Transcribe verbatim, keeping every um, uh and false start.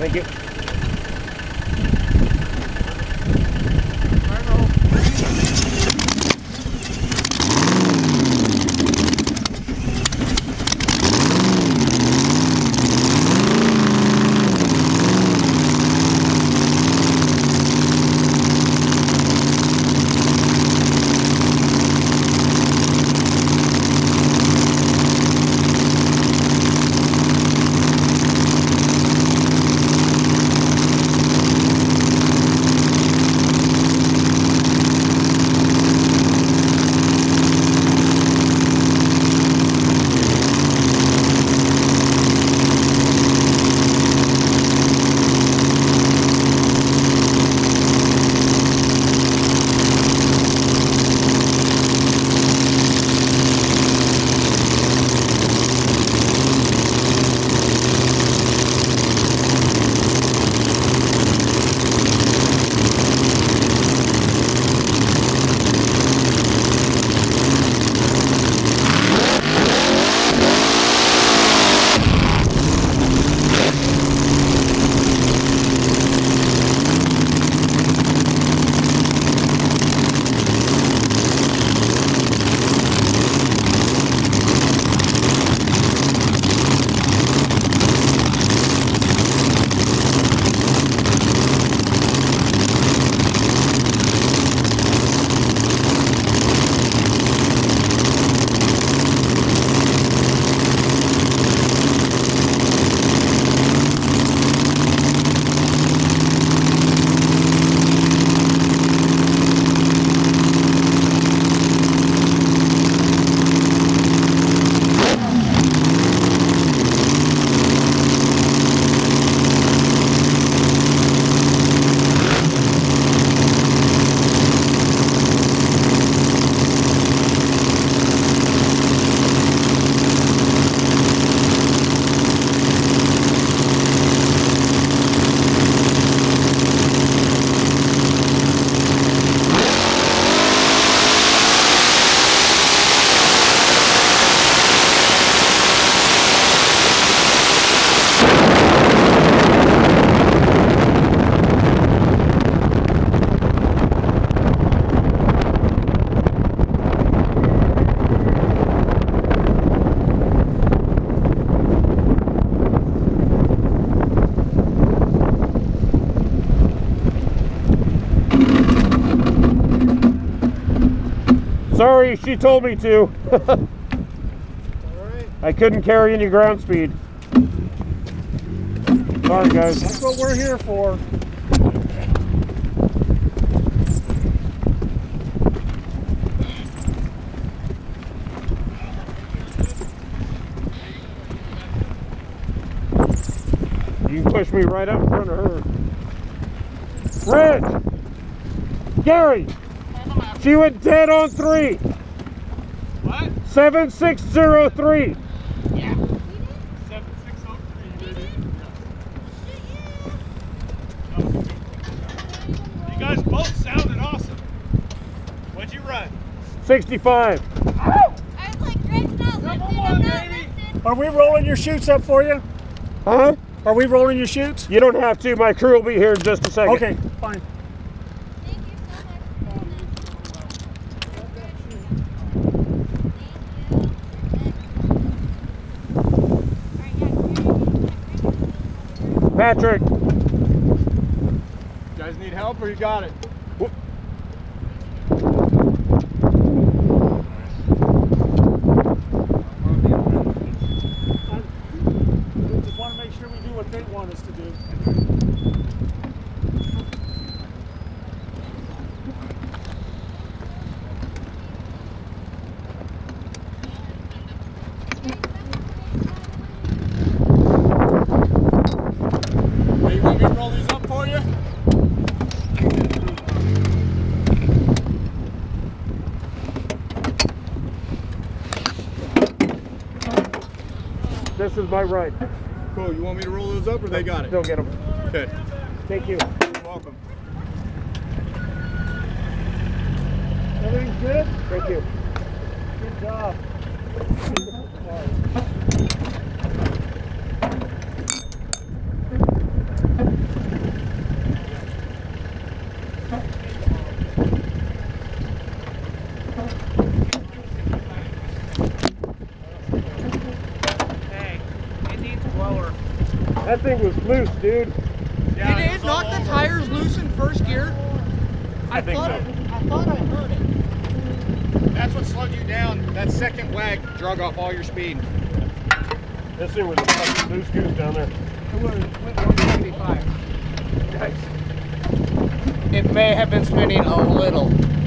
Thank you. Sorry, she told me to. All right. I couldn't carry any ground speed. Sorry, guys. That's what we're here for. You can push me right up in front of her. Rich! Gary! She went dead on three. What? seven six zero three. Yeah. seven six zero three. You guys both sounded awesome. What'd you run? sixty-five. I was like, Greg's not lifted, Come I'm on, not baby. lifted. Are we rolling your chutes up for you? Huh? Are we rolling your chutes? You don't have to. My crew will be here in just a second. Okay, fine. Thank you so much for doing that. Patrick. You guys need help or you got it? We just want to make sure we do what they want us to do. Hey, you want me to roll these up for you? This is my right. Cool. You want me to roll those up or they got it? Go get them. Okay. Thank you. You're welcome. Everything's good? Thank you. Good job. That thing was loose, dude. Yeah, Did it it was knock all the over. tires loose in first gear? I think thought so. I, I thought I heard it. That's what slowed you down. That second wag drug off all your speed. This thing was a fucking loose goose down there. It was went one seventy-five. Nice. It may have been spinning a little.